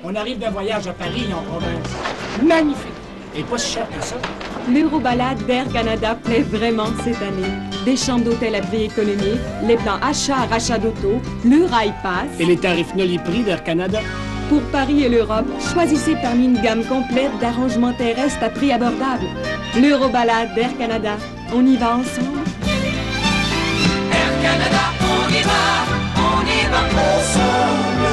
On arrive d'un voyage à Paris en province. Magnifique! Et pas si cher que ça. L'Eurobalade d'Air Canada plaît vraiment cette année. Des chambres d'hôtel à prix économique, les plans achat d'auto, l'Eurail Pass. Et les tarifs prix d'Air Canada? Pour Paris et l'Europe, choisissez parmi une gamme complète d'arrangements terrestres à prix abordable. L'Eurobalade d'Air Canada. On y va ensemble? Air Canada, on y va ensemble.